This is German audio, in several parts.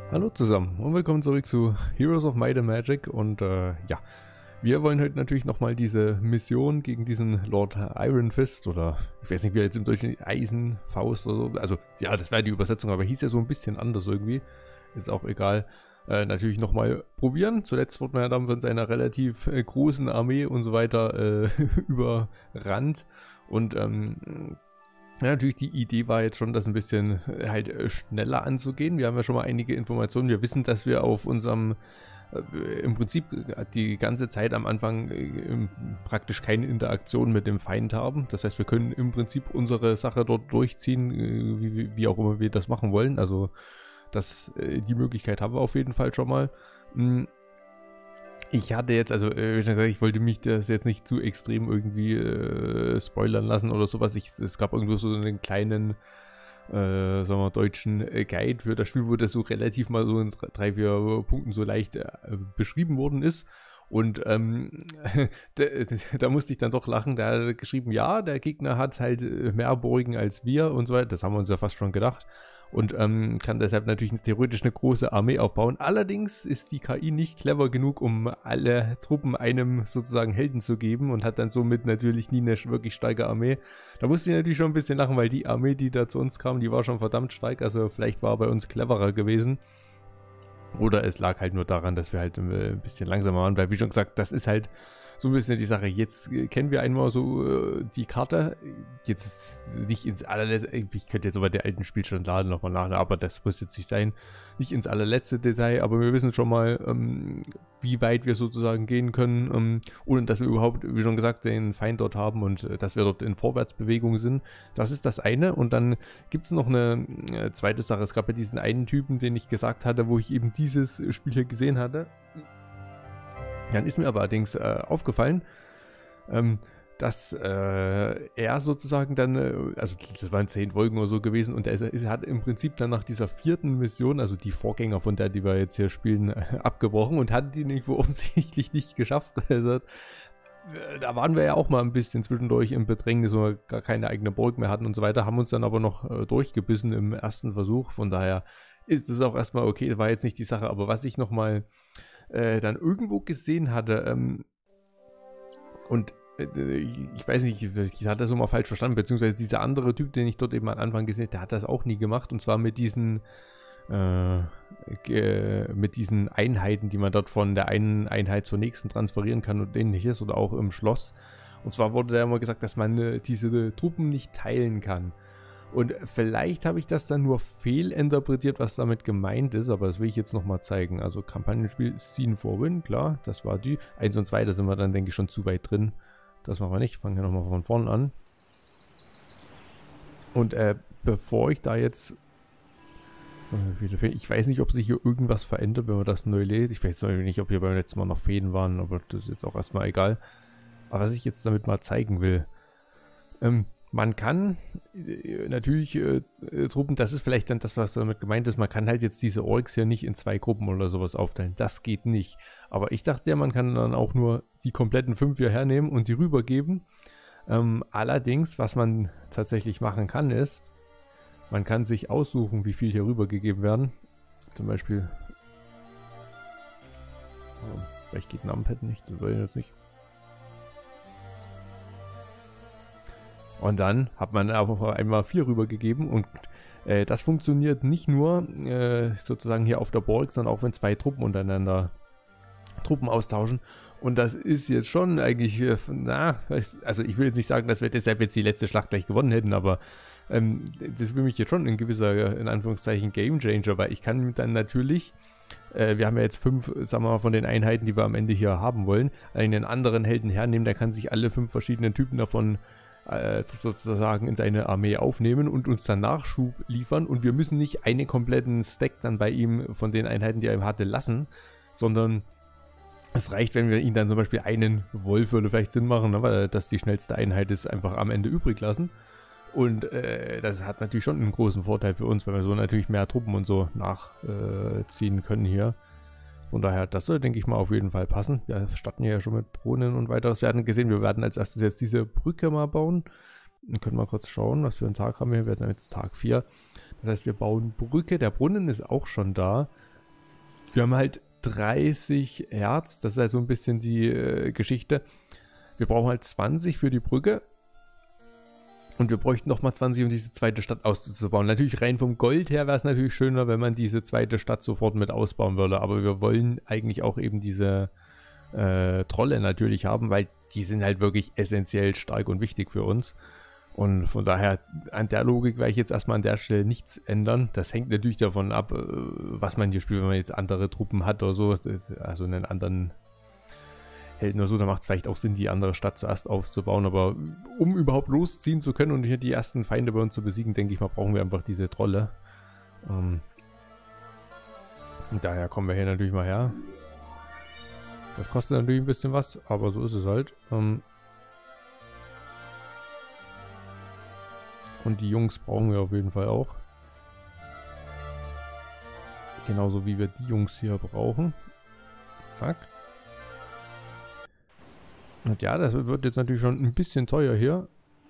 Hallo zusammen und willkommen zurück zu Heroes of Might and Magic und ja, wir wollen heute natürlich nochmal diese Mission gegen diesen Lord Iron Fist oder ich weiß nicht, wie er jetzt im Deutschen Eisenfaust oder so, also ja, das wäre die Übersetzung, aber hieß ja so ein bisschen anders irgendwie, ist auch egal, natürlich nochmal probieren. Zuletzt wurde man ja dann von seiner relativ großen Armee und so weiter überrannt und ja, natürlich die Idee war jetzt schon, das ein bisschen halt schneller anzugehen. Wir haben ja schon mal einige Informationen. Wir wissen, dass wir auf unserem im Prinzip die ganze Zeit am Anfang praktisch keine Interaktion mit dem Feind haben. Das heißt, wir können im Prinzip unsere Sache dort durchziehen, wie auch immer wir das machen wollen. Also die Möglichkeit haben wir auf jeden Fall schon mal. Ich hatte jetzt, also ich wollte mich das jetzt nicht zu extrem irgendwie spoilern lassen oder sowas. Es gab irgendwo so einen kleinen, sagen wir, deutschen Guide für das Spiel, wo das so relativ mal so in 3-4 Punkten so leicht beschrieben worden ist. Und da musste ich dann doch lachen. Da hat geschrieben, ja, der Gegner hat halt mehr Burgen als wir und so weiter. Das haben wir uns ja fast schon gedacht. Und kann deshalb natürlich theoretisch eine große Armee aufbauen. Allerdings ist die KI nicht clever genug, um alle Truppen einem sozusagen Helden zu geben und hat dann somit natürlich nie eine wirklich starke Armee. Da musste ich natürlich schon ein bisschen lachen, weil die Armee, die da zu uns kam, die war schon verdammt stark. Also vielleicht war er bei uns cleverer gewesen. Oder es lag halt nur daran, dass wir halt ein bisschen langsamer waren. Weil wie schon gesagt, das ist halt so ein bisschen die Sache. Jetzt kennen wir einmal so die Karte. Jetzt ist nicht ins allerletzte, ich könnte jetzt aber den alten Spielstand laden nochmal nach, aber das muss jetzt nicht sein. Nicht ins allerletzte Detail, aber wir wissen schon mal, wie weit wir sozusagen gehen können, ohne dass wir überhaupt, wie schon gesagt, den Feind dort haben und dass wir dort in Vorwärtsbewegung sind. Das ist das eine. Und dann gibt es noch eine zweite Sache. Es gab ja diesen einen Typen, den ich gesagt hatte, wo ich eben dieses Spiel hier gesehen hatte. Dann ist mir aber allerdings aufgefallen, dass er sozusagen dann, also das waren 10 Folgen oder so gewesen, und er hat im Prinzip dann nach dieser 4. Mission, also die Vorgänger von der, die wir jetzt hier spielen, abgebrochen und hat die nicht offensichtlich nicht geschafft. Also, da waren wir ja auch mal ein bisschen zwischendurch im Bedrängnis, wo wir gar keine eigene Burg mehr hatten und so weiter, haben uns dann aber noch durchgebissen im ersten Versuch. Von daher ist es auch erstmal okay, war jetzt nicht die Sache, aber was ich nochmal dann irgendwo gesehen hatte, und ich weiß nicht, ich hatte das so mal falsch verstanden, beziehungsweise dieser andere Typ, den ich dort eben am Anfang gesehen habe, der hat das auch nie gemacht, und zwar mit diesen Einheiten, die man dort von der einen Einheit zur nächsten transferieren kann und ähnliches, oder auch im Schloss. Und zwar wurde da immer gesagt, dass man diese Truppen nicht teilen kann. Und vielleicht habe ich das dann nur fehlinterpretiert, was damit gemeint ist, aber das will ich jetzt nochmal zeigen. Also Kampagnenspiel Scene for Win, klar, das war die 1 und 2, da sind wir dann, denke ich, schon zu weit drin. Das machen wir nicht, fangen wir nochmal von vorne an. Und bevor ich da jetzt, ich weiß nicht, ob sich hier irgendwas verändert, wenn man das neu lädt. Ich weiß nicht, ob hier beim letzten Mal noch Fäden waren, aber das ist jetzt auch erstmal egal. Aber was ich jetzt damit mal zeigen will, man kann natürlich Truppen, das ist vielleicht dann das, was damit gemeint ist, man kann halt jetzt diese Orks hier nicht in 2 Gruppen oder sowas aufteilen. Das geht nicht. Aber ich dachte ja, man kann dann auch nur die kompletten 5 hier hernehmen und die rübergeben. Allerdings, was man tatsächlich machen kann, ist, man kann sich aussuchen, wie viel hier rübergegeben werden. Zum Beispiel, vielleicht geht ein Numpad nicht, das will ich jetzt nicht. Und dann hat man aber einmal 4 rübergegeben, und das funktioniert nicht nur sozusagen hier auf der Burg, sondern auch wenn 2 Truppen untereinander Truppen austauschen. Und das ist jetzt schon eigentlich, also ich will jetzt nicht sagen, dass wir deshalb jetzt die letzte Schlacht gleich gewonnen hätten, aber das will mich jetzt schon ein gewisser, in Anführungszeichen, Gamechanger, weil ich kann dann natürlich, wir haben ja jetzt 5, sagen wir mal, von den Einheiten, die wir am Ende hier haben wollen, einen anderen Helden hernehmen, der kann sich alle 5 verschiedenen Typen davon sozusagen in seine Armee aufnehmen und uns dann Nachschub liefern, und wir müssen nicht einen kompletten Stack dann bei ihm von den Einheiten, die er hatte, lassen, sondern es reicht, wenn wir ihn dann zum Beispiel einen Wolf, würde vielleicht Sinn machen, ne, weil das die schnellste Einheit ist, einfach am Ende übrig lassen. Und das hat natürlich schon einen großen Vorteil für uns, weil wir so natürlich mehr Truppen und so nachziehen können hier. Von daher, das soll, denke ich mal, auf jeden Fall passen. Wir starten ja schon mit Brunnen und weiteres. Wir hatten gesehen, wir werden als erstes jetzt diese Brücke mal bauen. Dann können wir kurz schauen, was für einen Tag haben wir. Wir werden jetzt Tag 4. Das heißt, wir bauen Brücke. Der Brunnen ist auch schon da. Wir haben halt 30 Herz, das ist halt so ein bisschen die Geschichte. Wir brauchen halt 20 für die Brücke. Und wir bräuchten nochmal 20, um diese zweite Stadt auszubauen. Natürlich rein vom Gold her wäre es natürlich schöner, wenn man diese zweite Stadt sofort mit ausbauen würde. Aber wir wollen eigentlich auch eben diese Trolle natürlich haben, weil die sind halt wirklich essentiell stark und wichtig für uns. Und von daher, an der Logik werde ich jetzt erstmal an der Stelle nichts ändern. Das hängt natürlich davon ab, was man hier spielt, wenn man jetzt andere Truppen hat oder so. Also einen anderen Helden oder so, da macht es vielleicht auch Sinn, die andere Stadt zuerst aufzubauen. Aber um überhaupt losziehen zu können und hier die ersten Feinde bei uns zu besiegen, denke ich mal, brauchen wir einfach diese Trolle. Und daher kommen wir hier natürlich mal her. Das kostet natürlich ein bisschen was, aber so ist es halt. Und die Jungs brauchen wir auf jeden Fall auch. Genauso wie wir die Jungs hier brauchen. Zack. Und ja, das wird jetzt natürlich schon ein bisschen teuer hier.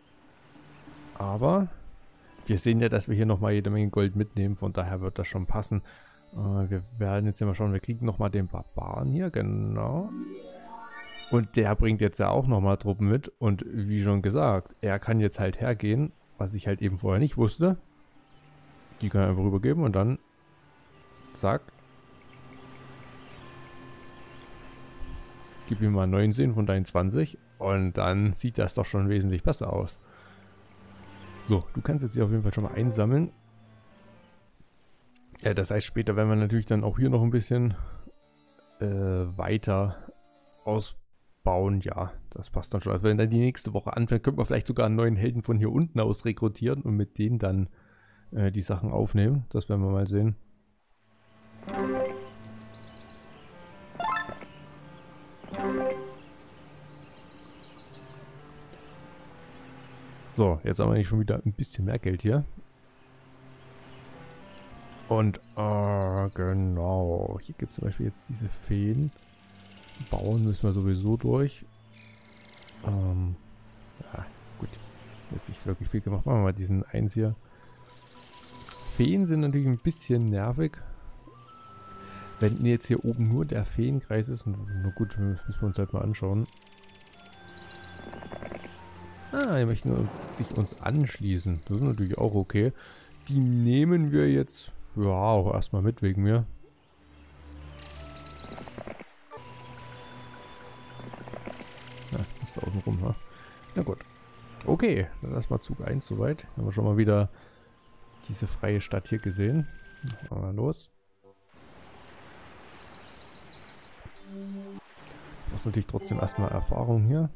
Aber wir sehen ja, dass wir hier nochmal jede Menge Gold mitnehmen. Von daher wird das schon passen. Wir werden jetzt hier mal schauen. Wir kriegen nochmal den Barbaren hier. Genau. Und der bringt jetzt ja auch nochmal Truppen mit. Und wie schon gesagt, er kann jetzt halt hergehen. Was ich halt eben vorher nicht wusste. Die kann er einfach rübergeben und dann zack. Gib ihm mal 19 von deinen 20 und dann sieht das doch schon wesentlich besser aus. So, du kannst jetzt hier auf jeden Fall schon mal einsammeln. Ja, das heißt, später werden wir natürlich dann auch hier noch ein bisschen weiter ausbauen. Ja, das passt dann schon. Also wenn dann die nächste Woche anfängt, könnten wir vielleicht sogar einen neuen Helden von hier unten aus rekrutieren und mit denen dann die Sachen aufnehmen. Das werden wir mal sehen. So, jetzt haben wir nicht schon wieder ein bisschen mehr Geld hier. Und, genau. Hier gibt es zum Beispiel jetzt diese Feen. Bauen müssen wir sowieso durch. Ja, gut. Jetzt nicht wirklich viel gemacht. Machen wir mal diesen 1 hier. Feen sind natürlich ein bisschen nervig. Wenn jetzt hier oben nur der Feenkreis ist, na gut, das müssen wir uns halt mal anschauen. Ah, die möchten sich uns anschließen. Das ist natürlich auch okay. Die nehmen wir jetzt, ja, auch erstmal mit wegen mir. Ja, ist da außen rum, ha? Na gut. Okay, dann erstmal Zug 1 soweit. Dann haben wir schon mal wieder diese freie Stadt hier gesehen. Machen wir los. Du hast natürlich trotzdem erstmal Erfahrung hier.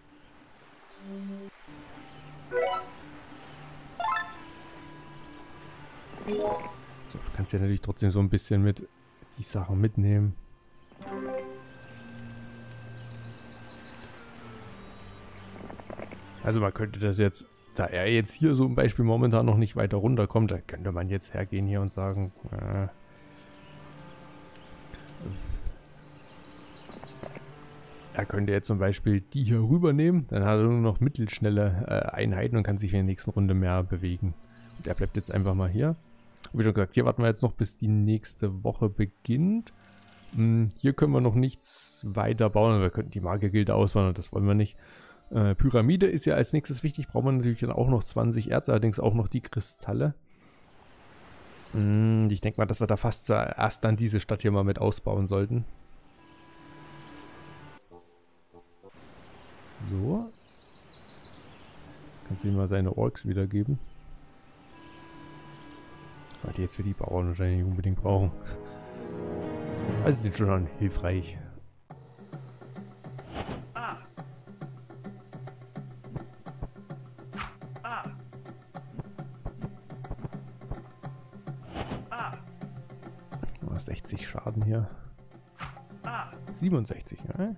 So, du kannst ja natürlich trotzdem so ein bisschen mit die Sachen mitnehmen. Also man könnte das jetzt, da er jetzt hier so ein Beispiel momentan noch nicht weiter runterkommt, da könnte man jetzt hergehen hier und sagen, er könnte jetzt zum Beispiel die hier rübernehmen, dann hat er nur noch mittelschnelle Einheiten und kann sich in der nächsten Runde mehr bewegen. Und er bleibt jetzt einfach mal hier. Wie schon gesagt, hier warten wir jetzt noch, bis die nächste Woche beginnt. Hier können wir noch nichts weiter bauen. Wir könnten die Magiergilde auswandern, das wollen wir nicht. Pyramide ist ja als nächstes wichtig. Brauchen wir natürlich dann auch noch 20 Erz, allerdings auch noch die Kristalle. Ich denke mal, dass wir da fast zuerst dann diese Stadt hier mal mit ausbauen sollten. So. Kannst du ihm mal seine Orks wiedergeben. Weil die jetzt für die Bauern wahrscheinlich nicht unbedingt brauchen. Also sind schon hilfreich. Oh, 60 Schaden hier. 67, ne?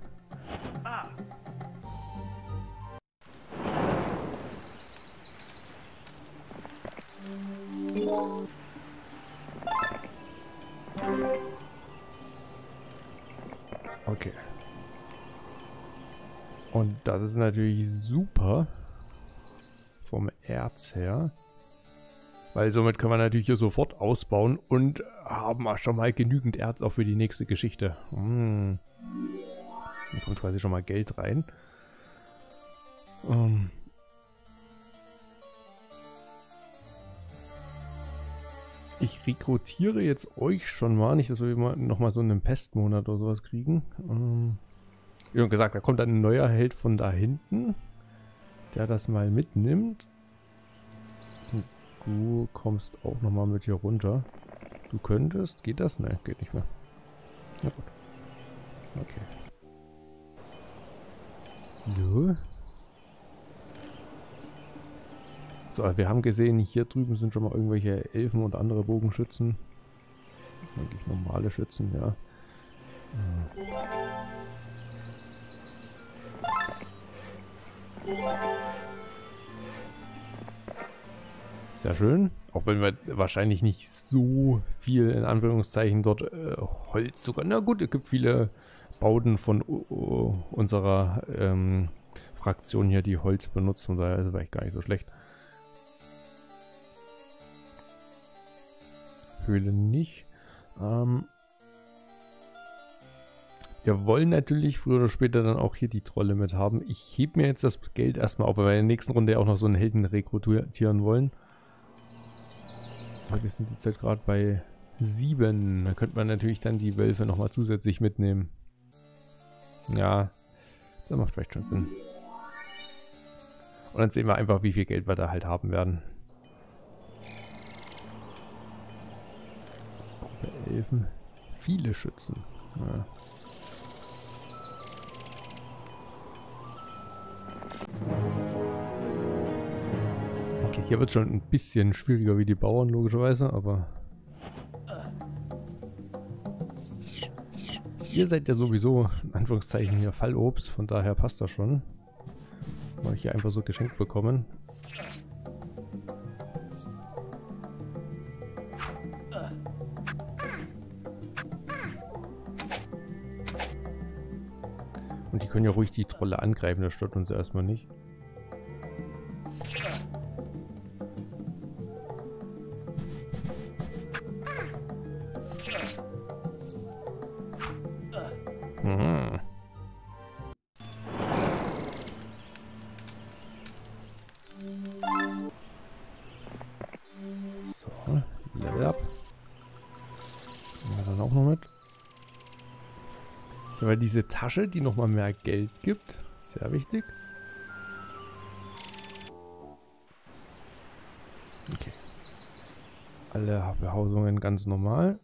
Okay. Und das ist natürlich super vom Erz her. Weil somit können wir natürlich hier sofort ausbauen und haben auch schon mal genügend Erz auch für die nächste Geschichte. Hier kommt quasi schon mal Geld rein. Ich rekrutiere jetzt euch schon mal, nicht, dass wir nochmal so einen Pestmonat oder sowas kriegen. Wie gesagt, da kommt dann ein neuer Held von da hinten, der das mal mitnimmt. Und du kommst auch nochmal mit hier runter. Du könntest, geht das? Nein, geht nicht mehr. Na gut. Okay. So, wir haben gesehen, hier drüben sind schon mal irgendwelche Elfen und andere Bogenschützen. Eigentlich normale Schützen, ja. Sehr schön. Auch wenn wir wahrscheinlich nicht so viel, in Anführungszeichen, dort Holz sogar. Na gut, es gibt viele Bauten von unserer Fraktion hier, die Holz benutzen. Und daher ist es vielleicht gar nicht so schlecht. Höhle nicht. Wir wollen natürlich früher oder später dann auch hier die Trolle mit haben. Ich hebe mir jetzt das Geld erstmal auf, weil wir in der nächsten Runde auch noch so einen Helden rekrutieren wollen. Wir sind jetzt halt gerade bei 7. Da könnte man natürlich dann die Wölfe nochmal zusätzlich mitnehmen. Ja, das macht vielleicht schon Sinn. Und dann sehen wir einfach, wie viel Geld wir da halt haben werden. Gruppe Elfen. Viele Schützen. Ja. Okay, hier wird es schon ein bisschen schwieriger wie die Bauern, logischerweise, aber ihr seid ja sowieso, in Anführungszeichen, hier Fallobst, von daher passt das schon. Mal hier einfach so geschenkt bekommen. Und die können ja ruhig die Trolle angreifen, das stört uns erstmal nicht. So, Level up. Nehmen wir dann auch noch mit. Ja, weil diese Tasche, die nochmal mehr Geld gibt, sehr wichtig. Okay. Alle Behausungen ganz normal.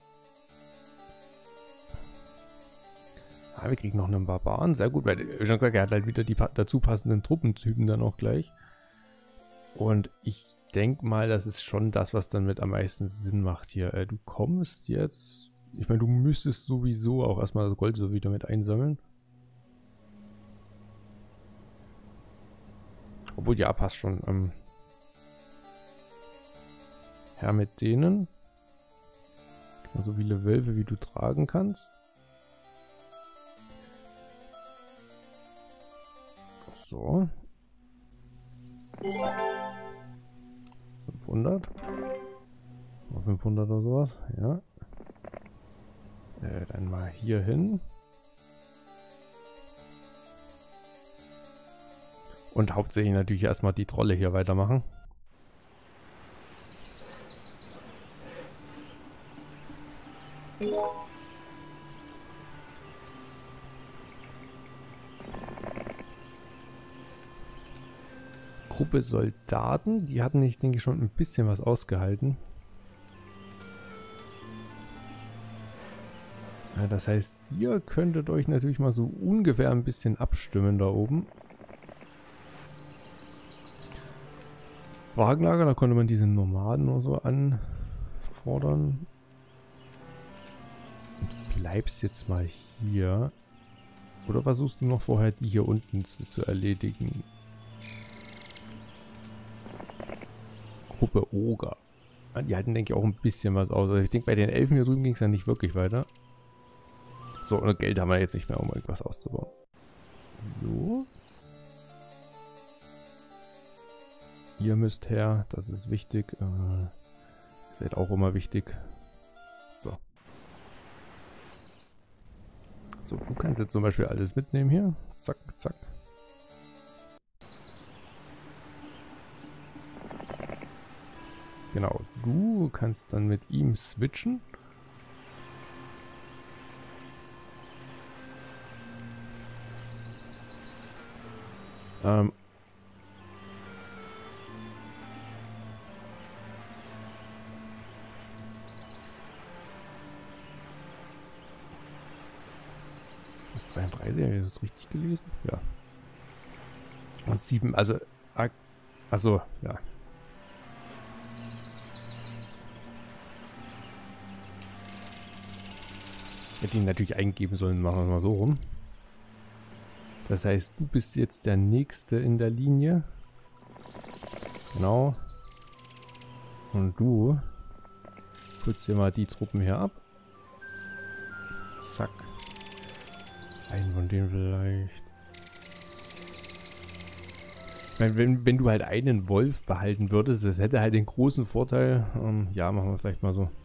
Ah, wir kriegen noch einen Barbaren. Sehr gut, weil er hat halt wieder die dazu passenden Truppentypen dann auch gleich. Und ich denke mal, das ist schon das, was dann mit am meisten Sinn macht hier. Du kommst jetzt... Ich meine, du müsstest sowieso auch erstmal das Gold so wieder mit einsammeln. Obwohl, ja, passt schon. Herr mit denen. So viele Wölfe, wie du tragen kannst. So. 500. 500 oder sowas, ja. Dann mal hier hin. Und hauptsächlich natürlich erstmal die Trolle hier weitermachen. Gruppe Soldaten, die hatten, ich denke, schon ein bisschen was ausgehalten. Ja, das heißt, ihr könntet euch natürlich mal so ungefähr ein bisschen abstimmen da oben. Wagenlager, da konnte man diese Nomaden oder so anfordern. Du bleibst jetzt mal hier. Oder versuchst du noch vorher die hier unten zu erledigen? Gruppe Oger. Die hatten, denke ich, auch ein bisschen was aus. Also ich denke, bei den Elfen hier drüben ging es ja nicht wirklich weiter. So, und Geld haben wir jetzt nicht mehr, um irgendwas auszubauen. So. Ihr müsst her, das ist wichtig. Ihr seid auch immer wichtig. So. So, du kannst jetzt zum Beispiel alles mitnehmen hier. Zack, zack. Genau, du kannst dann mit ihm switchen. Das 32, habe ich das richtig gelesen? Ja. Und 7, also, achso, ja. Hätte ihn natürlich eingeben sollen, machen wir es mal so rum. Das heißt, du bist jetzt der Nächste in der Linie. Genau. Und du holst dir mal die Truppen hier ab. Zack. Einen von denen vielleicht. Ich meine, wenn du halt einen Wolf behalten würdest, das hätte halt den großen Vorteil. Ja, machen wir vielleicht mal so.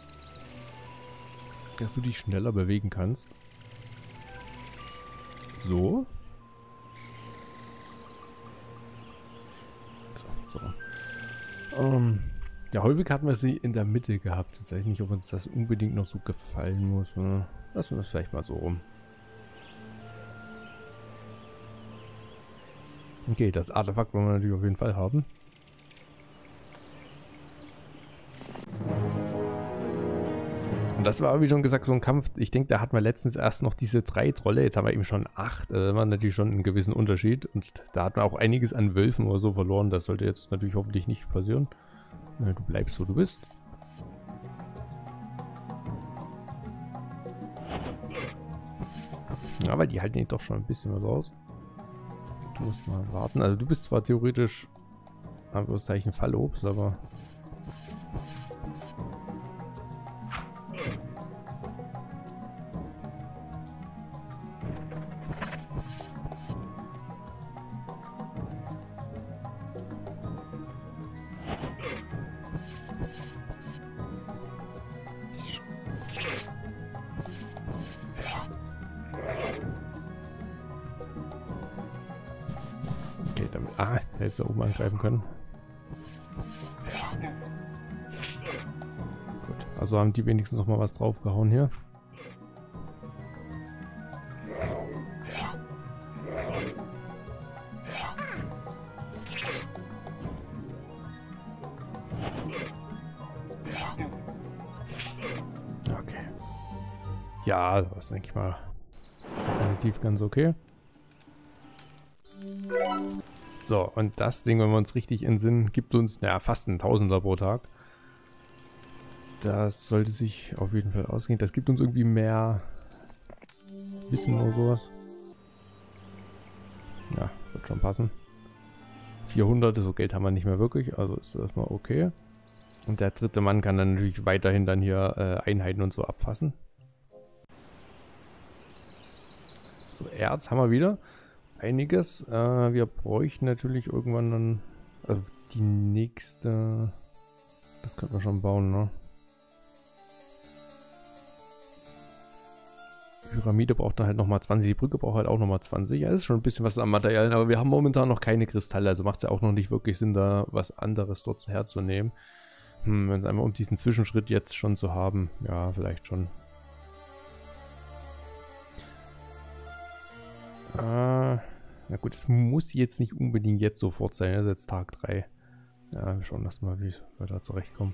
Dass du dich schneller bewegen kannst. So. So. Ja, häufig hatten wir sie in der Mitte gehabt. Jetzt weiß ich nicht, ob uns das unbedingt noch so gefallen muss. Lassen wir das vielleicht mal so rum. Okay, das Artefakt wollen wir natürlich auf jeden Fall haben. Und das war, wie schon gesagt, so ein Kampf. Ich denke, da hatten wir letztens erst noch diese 3 Trolle. Jetzt haben wir eben schon 8. Das war natürlich schon einen gewissen Unterschied. Und da hatten wir auch einiges an Wölfen oder so verloren. Das sollte jetzt natürlich hoffentlich nicht passieren. Ja, du bleibst, wo du bist. Ja, aber die halten doch schon ein bisschen was aus. Du musst mal warten. Also du bist zwar theoretisch, Anführungszeichen, Fallobst, aber... Ah, der hätte da oben angreifen können. Gut, also haben die wenigstens noch mal was draufgehauen hier. Okay. Ja, das ist, denke ich mal, definitiv ganz okay. So, und das Ding, wenn wir uns richtig entsinnen, gibt uns, naja, fast ein Tausender pro Tag. Das sollte sich auf jeden Fall ausgehen. Das gibt uns irgendwie mehr Wissen oder sowas. Ja, wird schon passen. 400, so Geld haben wir nicht mehr wirklich, also ist das mal okay. Und der dritte Mann kann dann natürlich weiterhin dann hier Einheiten und so abfassen. So, Erz haben wir wieder. Einiges. Wir bräuchten natürlich irgendwann dann, also die nächste, das könnten wir schon bauen, ne? Die Pyramide braucht dann halt nochmal 20, die Brücke braucht halt auch nochmal 20. Ja, das ist schon ein bisschen was an Materialien, aber wir haben momentan noch keine Kristalle, also macht es ja auch noch nicht wirklich Sinn, da was anderes dort herzunehmen. Wenn es einmal um diesen Zwischenschritt jetzt schon zu haben, ja, vielleicht schon. Na gut, es muss jetzt nicht unbedingt jetzt sofort sein. Das ist jetzt Tag 3. Ja, wir schauen das mal, wie wir da zurechtkommen.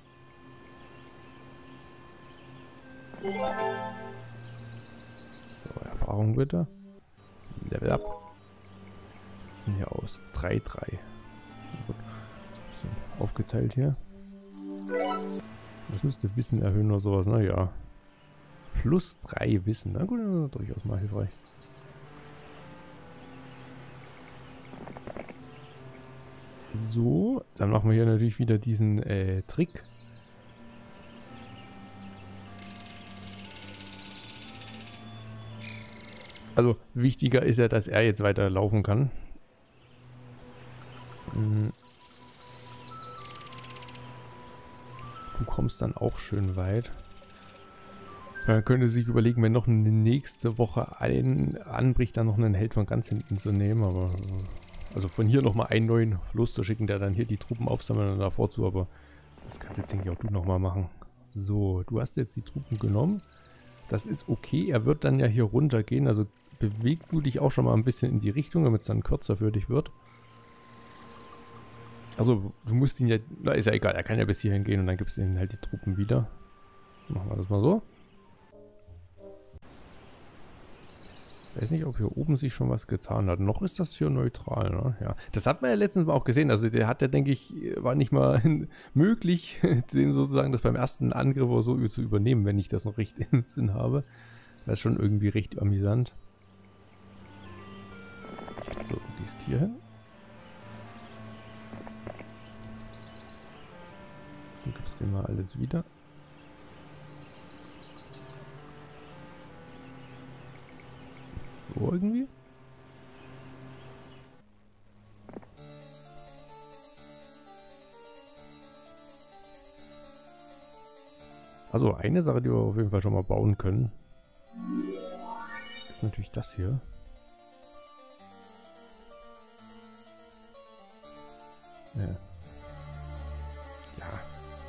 So, Erfahrung bitte. Level up. Was sieht hier aus? 3-3. Gut. So ein bisschen aufgeteilt hier. Das müsste Wissen erhöhen oder sowas. Naja. Plus 3 Wissen. Na gut, das ist durchaus mal hilfreich. So, dann machen wir hier natürlich wieder diesen Trick. Also wichtiger ist ja, dass er jetzt weiter laufen kann. kommst dann auch schön weit. Man könnte sich überlegen, wenn noch eine nächste Woche anbricht, dann noch einen Held von ganz hinten zu nehmen, aber also von hier nochmal einen neuen loszuschicken, der dann hier die Truppen aufsammelt und davor zu, aber das kannst jetzt, denke ich, auch du nochmal machen. So, du hast jetzt die Truppen genommen. Das ist okay, er wird dann ja hier runtergehen, also beweg du dich auch schon mal ein bisschen in die Richtung, damit es dann kürzer für dich wird. Also, du musst ihn ja, na ist ja egal, er kann ja bis hierhin gehen und dann gibst du ihm halt die Truppen wieder. Machen wir das mal so. Ich weiß nicht, ob hier oben sich schon was getan hat. Noch ist das hier neutral, ne? Ja. Das hat man ja letztens mal auch gesehen. Also der hat ja, denke ich, war nicht mal möglich, den sozusagen das beim ersten Angriff oder so zu übernehmen, wenn ich das noch richtig im Sinn habe. Das ist schon irgendwie recht amüsant. So, du gehst hier hin. Du gibst dir mal alles wieder. So irgendwie. Also eine Sache, die wir auf jeden Fall schon mal bauen können, ist natürlich das hier. Ja. Ja.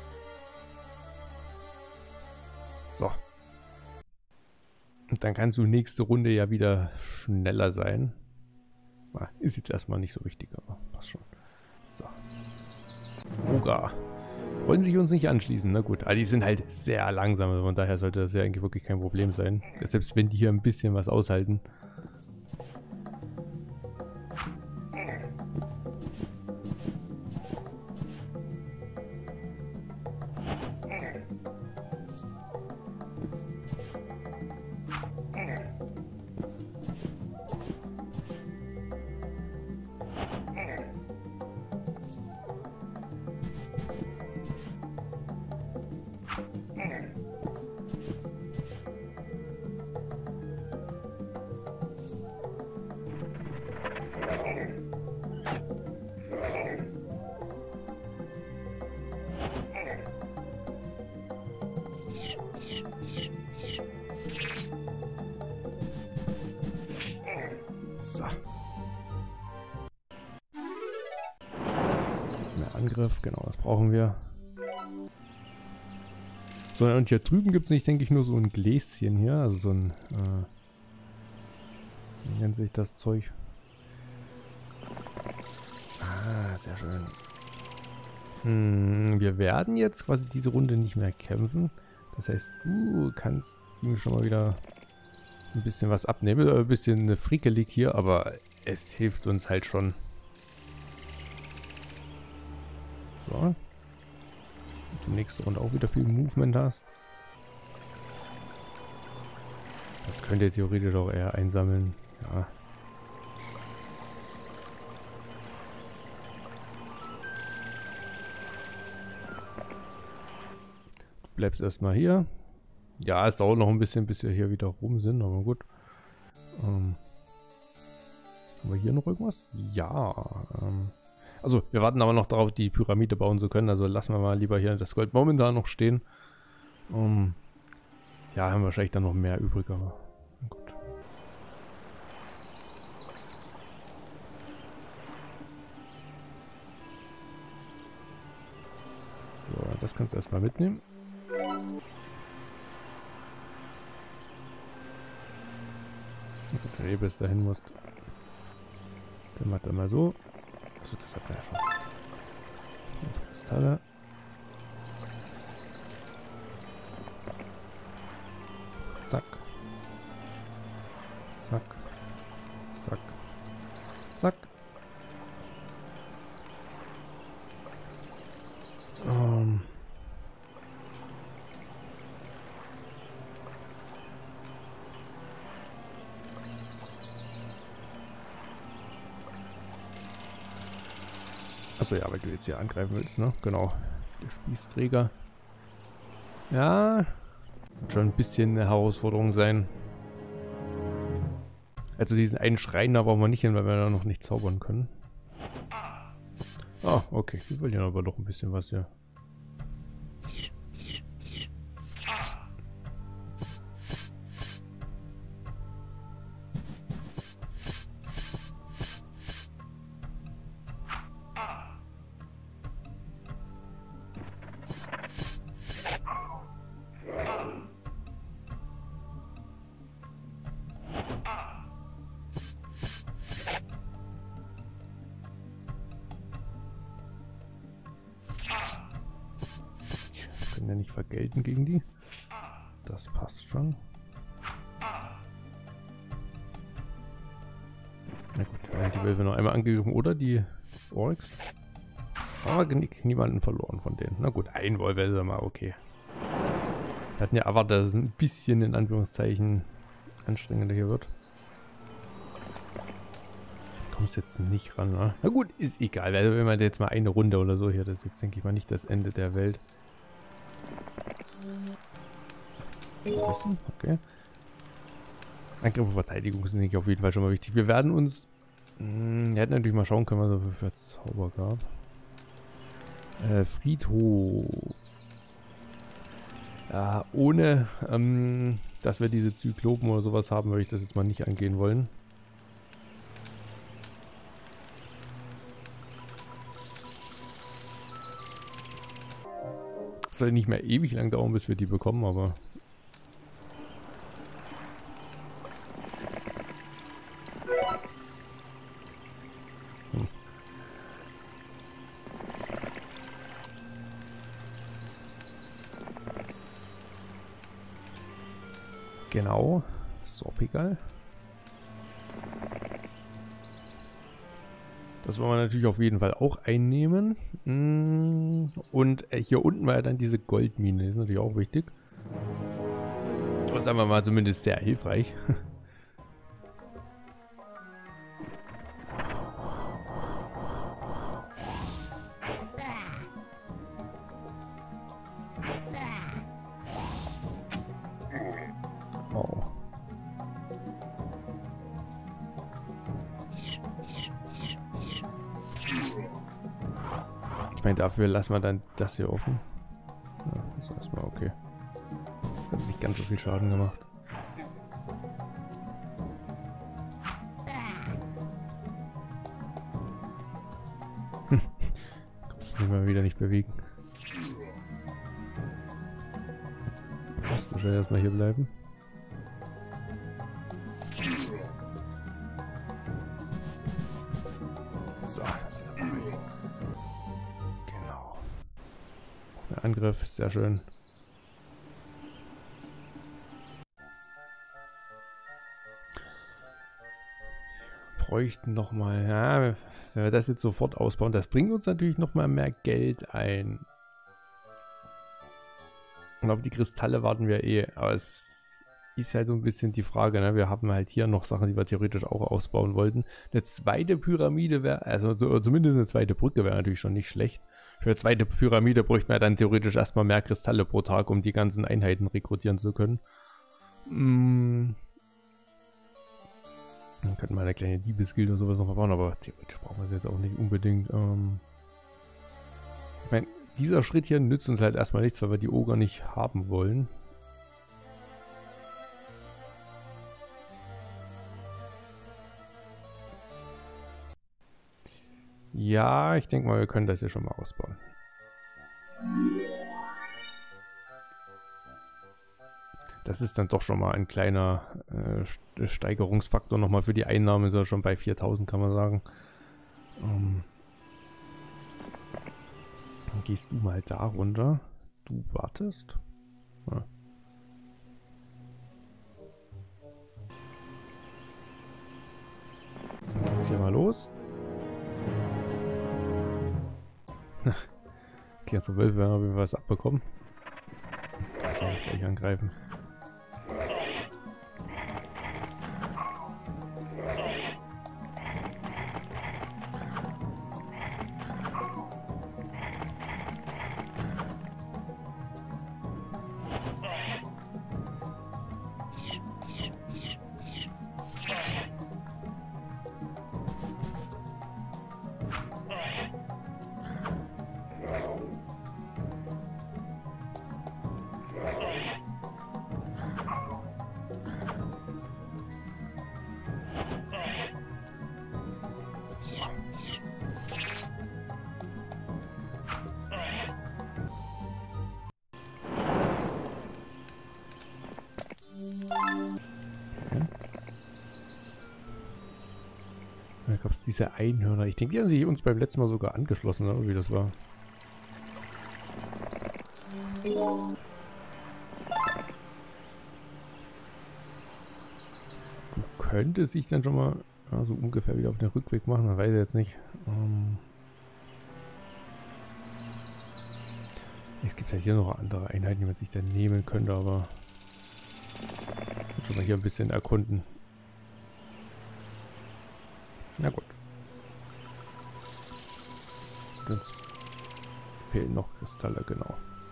So. Und dann kannst du nächste Runde ja wieder schneller sein. Ist jetzt erstmal nicht so wichtig, aber passt schon. So. Roga. Wollen sich uns nicht anschließen, na gut. Aber die sind halt sehr langsam, also von daher sollte das ja eigentlich wirklich kein Problem sein. Selbst wenn die hier ein bisschen was aushalten. So. Mehr Angriff, genau, das brauchen wir. So, und hier drüben gibt es nicht, denke ich, nur so ein Gläschen hier, also so ein, wie nennt sich das Zeug? Ah, sehr schön. Wir werden jetzt quasi diese Runde nicht mehr kämpfen. Das heißt, du kannst ihm schon mal wieder ein bisschen was abnehmen. Ein bisschen frickelig hier, aber es hilft uns halt schon. So. Und die nächste Runde auch wieder viel Movement hast. Das könnt ihr theoretisch auch eher einsammeln. Ja. Du bleibst erstmal hier. Ja, es dauert noch ein bisschen, bis wir hier wieder rum sind, aber gut. Haben wir hier noch irgendwas? Ja. Also, wir warten aber noch darauf, die Pyramide bauen zu können. Also lassen wir mal lieber hier das Gold momentan noch stehen. Ja, haben wir wahrscheinlich dann noch mehr übrig, aber gut. So, das kannst du erstmal mitnehmen. Gut, wenn du bis dahin musst. Dann macht er mal so. Achso, das hat er ja schon. 5 Kristalle. Zack. Zack. Zack. Zack. Achso, ja, weil du jetzt hier angreifen willst, ne? Genau. Der Spießträger. Ja. Wird schon ein bisschen eine Herausforderung sein. Also diesen einen Schrein, da brauchen wir nicht hin, weil wir da noch nicht zaubern können. Ah, okay. Wir wollen ja aber doch ein bisschen was hier. nicht vergelten gegen die. Das passt schon. Na gut, die Wölfe noch einmal angegriffen, oder die Orks? Aber niemanden verloren von denen. Na gut, ein Wolf ist ja mal okay. Wir hatten ja erwartet, dass es ein bisschen in Anführungszeichen anstrengender hier wird. Kommst jetzt nicht ran, ne? Na gut, ist egal. Also wenn man jetzt mal eine Runde oder so hier, das ist jetzt, denke ich mal, nicht das Ende der Welt. Okay. Angriff und Verteidigung sind auf jeden Fall schon mal wichtig. Wir werden uns... wir hätten natürlich mal schauen können, was es für Zauber gab. Friedhof. Ja, ohne, dass wir diese Zyklopen oder sowas haben, würde ich das jetzt mal nicht angehen wollen. Soll nicht mehr ewig lang dauern, bis wir die bekommen, aber... Genau, Sorpigal. Das wollen wir natürlich auf jeden Fall auch einnehmen. Und hier unten war ja dann diese Goldmine, die ist natürlich auch wichtig. Das ist sagen wir mal zumindest sehr hilfreich. Dafür lassen wir dann das hier offen. Ja, das ist erstmal okay. Hat nicht ganz so viel Schaden gemacht. Kannst du nicht mal wieder nicht bewegen. Musst du schon erstmal hier bleiben. So, das ist ja bereit. Angriff ist sehr schön. Bräuchten nochmal, ja, wenn wir das jetzt sofort ausbauen, das bringt uns natürlich nochmal mehr Geld ein. Und auf die Kristalle warten wir eh, aber es ist halt so ein bisschen die Frage, ne? Wir haben halt hier noch Sachen, die wir theoretisch auch ausbauen wollten. Eine zweite Pyramide wäre, also zumindest eine zweite Brücke wäre natürlich schon nicht schlecht. Für eine zweite Pyramide bräuchten wir dann theoretisch erstmal mehr Kristalle pro Tag, um die ganzen Einheiten rekrutieren zu können. Dann könnten wir eine kleine Diebesgilde oder sowas noch bauen, aber theoretisch brauchen wir es jetzt auch nicht unbedingt. Ich meine, dieser Schritt hier nützt uns halt erstmal nichts, weil wir die Oger nicht haben wollen. Ja, ich denke mal, wir können das hier schon mal ausbauen. Das ist dann doch schon mal ein kleiner Steigerungsfaktor nochmal für die Einnahmen. Ist ja schon bei 4000, kann man sagen. Dann gehst du mal da runter. Du wartest. Ja. Dann geht's hier mal los. Okay, jetzt 12 werden wir was abbekommen. Kann ich gleich angreifen. Da gab es diese Einhörner. Ich denke, die haben sich uns beim letzten Mal sogar angeschlossen, oder wie das war. könnte sich dann schon mal so ungefähr wieder auf den Rückweg machen. Man weiß jetzt nicht. Es gibt ja hier noch andere Einheiten, die man sich dann nehmen könnte, aber ich will schon mal hier ein bisschen erkunden. Na gut. Sonst fehlen noch Kristalle, genau.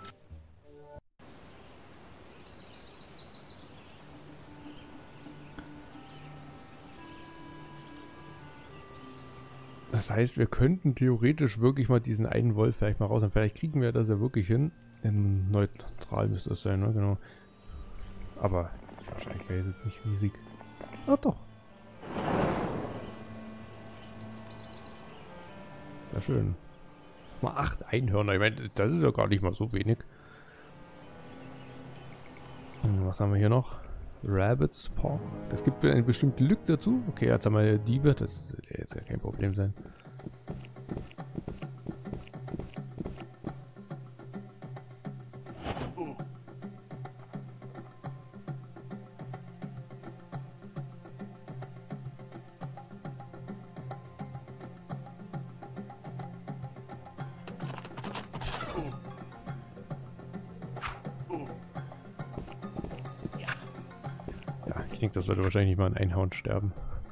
Das heißt, wir könnten theoretisch wirklich mal diesen einen Wolf vielleicht mal raus und vielleicht kriegen wir das ja wirklich hin. Neutral müsste das sein, ne? Genau. Aber wahrscheinlich wäre jetzt nicht riesig. Ah, doch. Sehr schön. Mal 8 Einhörner. Ich meine, das ist ja gar nicht mal so wenig. Was haben wir hier noch? Rabbit's Paw. Das gibt eine bestimmte Lücke dazu. Okay, jetzt haben wir Diebe. Das wird jetzt ja kein Problem sein. Ich denke, das sollte wahrscheinlich nicht mal ein Einhorn sterben.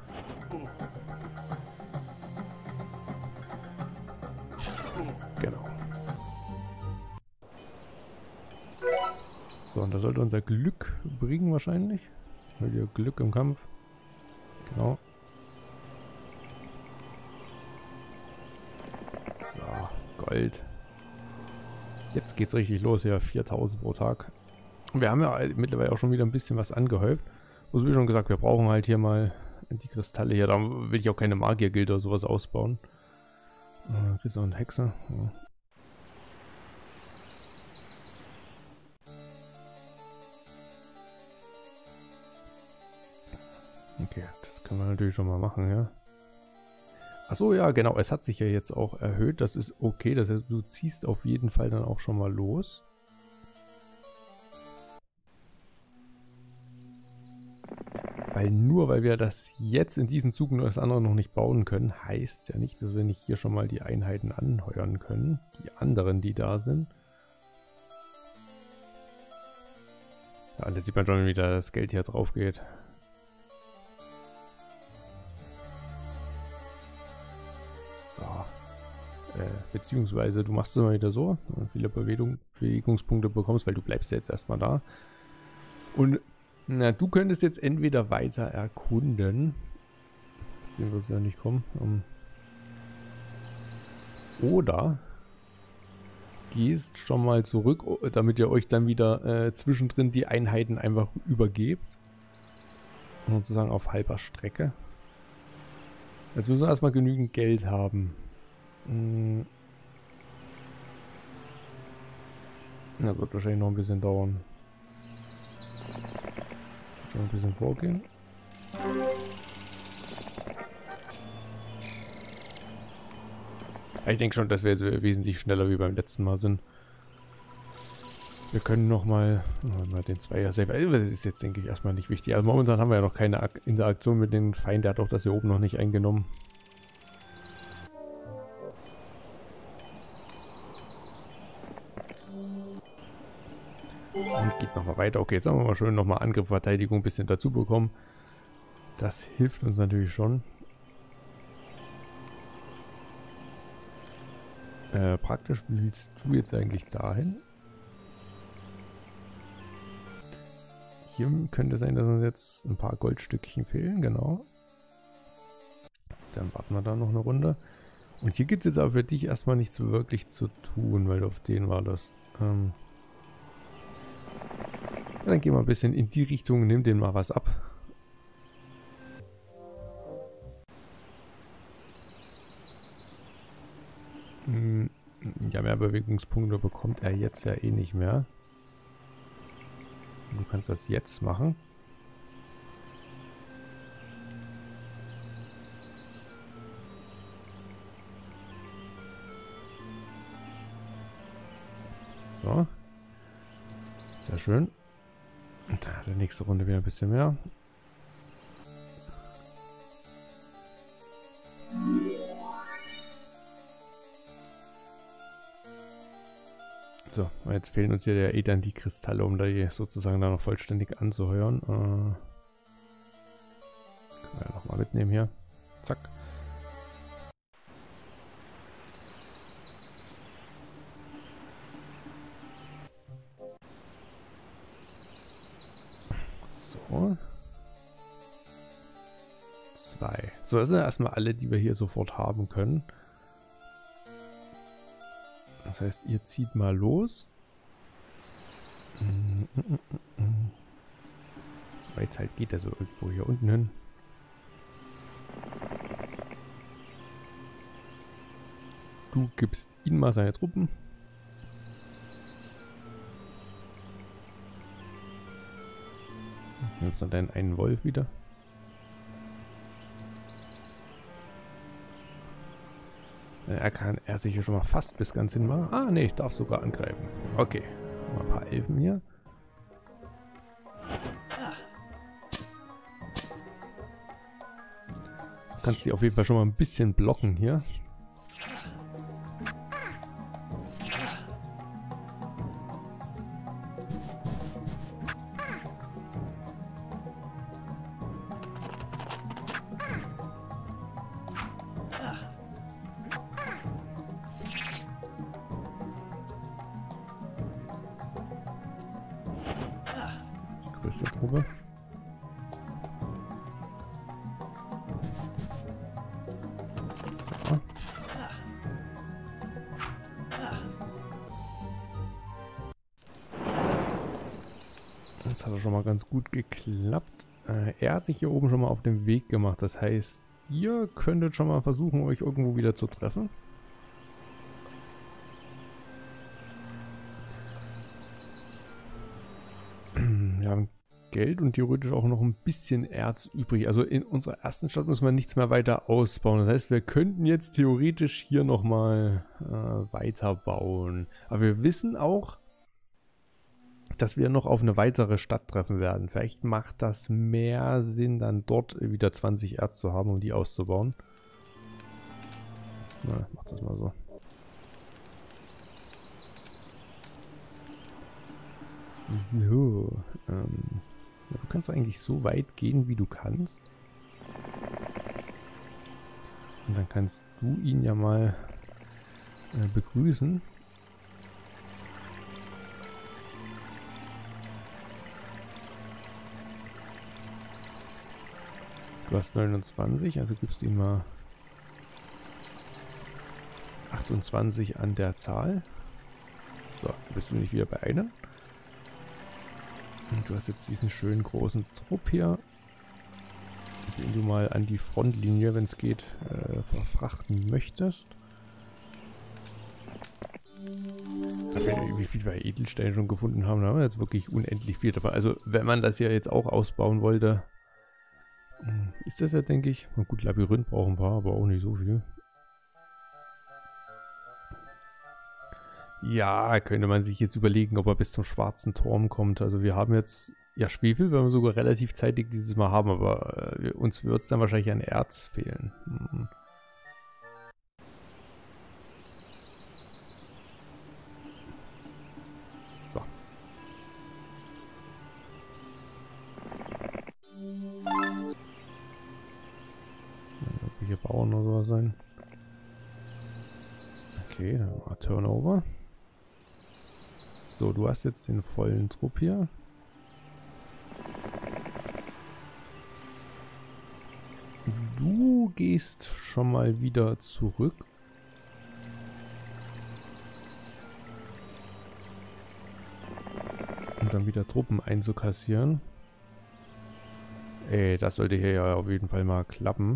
Genau. So, und das sollte unser Glück bringen wahrscheinlich. Weil wir Glück im Kampf. Genau. So, Gold. Jetzt geht's richtig los, ja, 4000 pro Tag. Und wir haben ja mittlerweile auch schon wieder ein bisschen was angehäuft. Also wie schon gesagt, wir brauchen halt hier mal die Kristalle hier. Da will ich auch keine Magiergilde oder sowas ausbauen. Ritter und Hexe. Ja. Okay, das können wir natürlich schon mal machen, ja. Achso, ja, genau. Es hat sich ja jetzt auch erhöht. Das ist okay. Das heißt, du ziehst auf jeden Fall dann auch schon mal los. Weil nur weil wir das jetzt in diesem Zug nur das andere noch nicht bauen können, heißt ja nicht, dass wir nicht hier schon mal die Einheiten anheuern können. Die anderen, die da sind. Ja, da sieht man schon, wie da das Geld hier drauf geht. So. Beziehungsweise du machst es immer wieder so, viele Bewegungspunkte bekommst, weil du bleibst ja jetzt erstmal da. Und na, du könntest jetzt entweder weiter erkunden. Sehen wir es ja nicht kommen. Oder gehst schon mal zurück, damit ihr euch dann wieder zwischendrin die Einheiten einfach übergebt. Sozusagen auf halber Strecke. Jetzt müssen wir erstmal genügend Geld haben. Das wird wahrscheinlich noch ein bisschen dauern. Schon ein bisschen vorgehen. Ich denke schon, dass wir jetzt wesentlich schneller wie beim letzten Mal sind. Wir können nochmal den Zweier selber. Das ist jetzt, denke ich, erstmal nicht wichtig. Also momentan haben wir ja noch keine Interaktion mit den Feinden. Der hat auch das hier oben noch nicht eingenommen. Und geht nochmal weiter. Okay, jetzt haben wir mal schön nochmal Angriff, Verteidigung ein bisschen dazu bekommen. Das hilft uns natürlich schon. Praktisch willst du jetzt eigentlich dahin? Hier könnte sein, dass uns jetzt ein paar Goldstückchen fehlen, genau. Dann warten wir da noch eine Runde. Und hier gibt es jetzt aber für dich erstmal nichts wirklich zu tun, weil auf den war das. Dann gehen wir ein bisschen in die Richtung, nimm den mal was ab. Ja, mehr Bewegungspunkte bekommt er jetzt ja eh nicht mehr. Du kannst das jetzt machen. So. Sehr schön. Und die nächste Runde wieder ein bisschen mehr. So, jetzt fehlen uns hier ja eh dann die Kristalle, um da hier sozusagen da noch vollständig anzuheuern. Können wir ja nochmal mitnehmen hier. Zack. So. 2. So, das sind ja erstmal alle, die wir hier sofort haben können. Das heißt, ihr zieht mal los. So weit halt geht er so irgendwo hier unten hin. Du gibst ihm mal seine Truppen. Nimmst dann deinen einen Wolf wieder. Er kann sich hier schon mal fast bis ganz hin machen. Ah, nee, ich darf sogar angreifen. Okay. Mal ein paar Elfen hier. Du kannst die auf jeden Fall schon mal ein bisschen blocken hier. Größte Truppe. So. Das hat schon mal ganz gut geklappt. Er hat sich hier oben schon mal auf den Weg gemacht. Das heißt, ihr könntet schon mal versuchen, euch irgendwo wieder zu treffen. Wir haben Geld und theoretisch auch noch ein bisschen Erz übrig. Also in unserer ersten Stadt müssen wir nichts mehr weiter ausbauen. Das heißt, wir könnten jetzt theoretisch hier nochmal weiterbauen. Aber wir wissen auch, dass wir noch auf eine weitere Stadt treffen werden. Vielleicht macht das mehr Sinn, dann dort wieder 20 Erz zu haben, um die auszubauen. Na, mach das mal so. So, ja, du kannst eigentlich so weit gehen, wie du kannst. Und dann kannst du ihn ja mal begrüßen. Du hast 29, also gibst du ihm mal 28 an der Zahl. So, bist du nicht wieder bei einem. Und du hast jetzt diesen schönen großen Trupp hier, den du mal an die Frontlinie, wenn es geht, verfrachten möchtest. Wie viel wir Edelsteine schon gefunden haben, da haben wir jetzt wirklich unendlich viel davon. Also wenn man das ja jetzt auch ausbauen wollte, ist das ja, denke ich. Na gut, Labyrinth brauchen wir, aber auch nicht so viel. Ja, könnte man sich jetzt überlegen, ob er bis zum schwarzen Turm kommt. Also wir haben jetzt, ja, Schwefel werden wir sogar relativ zeitig dieses Mal haben, aber uns wird es dann wahrscheinlich an Erz fehlen. So. Hier Bauern oder sowas sein. Okay, dann mal Turnover. So, du hast jetzt den vollen Trupp hier. Du gehst schon mal wieder zurück. Um dann wieder Truppen einzukassieren. Ey, das sollte hier ja auf jeden Fall mal klappen.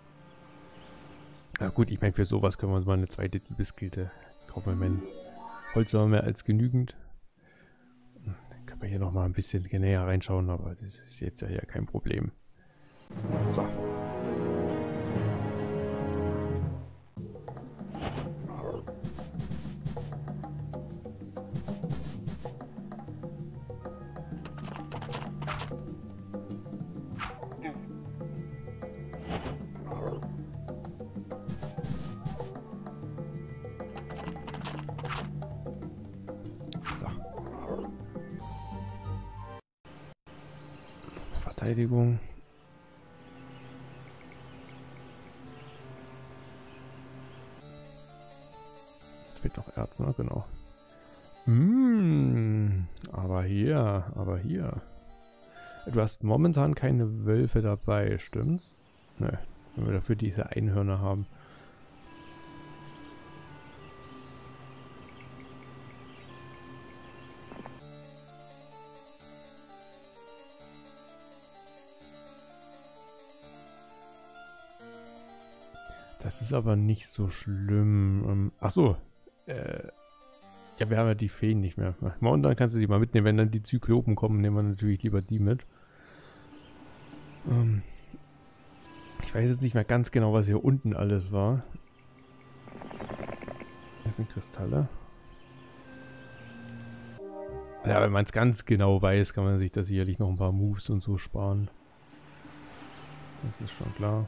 Na gut, ich meine, für sowas können wir uns mal eine zweite Diebesgilde kaufen. Ich meine, Holz haben wir mehr als genügend. Dann können wir hier nochmal ein bisschen näher reinschauen, aber das ist jetzt ja kein Problem. So. Verteidigung. Jetzt fehlt noch Erz, ne? Genau. Aber hier. Du hast momentan keine Wölfe dabei, stimmt's? Ne, wenn wir dafür diese Einhörner haben. Das ist aber nicht so schlimm. Achso. Ja, wir haben ja die Feen nicht mehr. Und dann kannst du die mal mitnehmen. Wenn dann die Zyklopen kommen, nehmen wir natürlich lieber die mit. Ich weiß jetzt nicht mehr ganz genau, was hier unten alles war. Das sind Kristalle. Ja, wenn man es ganz genau weiß, kann man sich da sicherlich noch ein paar Moves und so sparen. Das ist schon klar.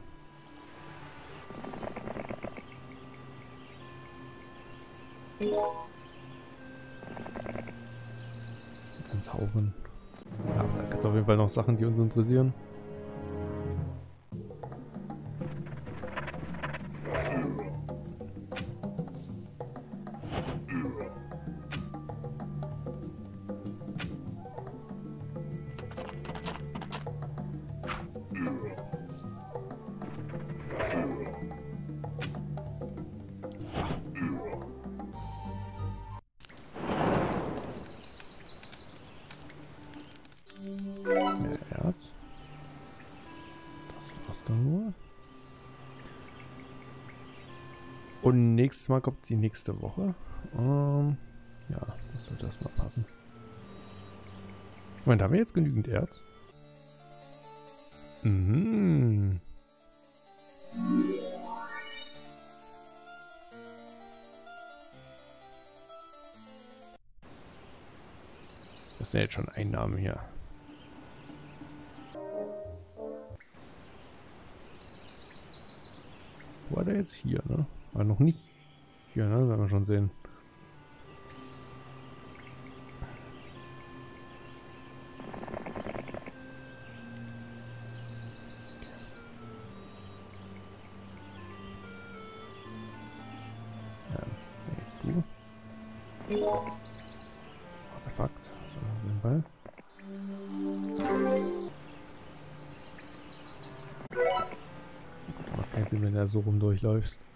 Jetzt sind Zaubern. Ja, da gibt es auf jeden Fall noch Sachen, die uns interessieren. Erz. Das war's dann nur. Und nächstes Mal kommt die nächste Woche. Ja, das sollte erstmal passen. Moment, haben wir jetzt genügend Erz? Mhm. Das sind jetzt schon Einnahmen hier. Wo war der jetzt hier, ne? War noch nicht hier, ne? Werden wir schon sehen. Artefakt. So, den Ball. Macht keinen Sinn, wenn er so rum durchläuft.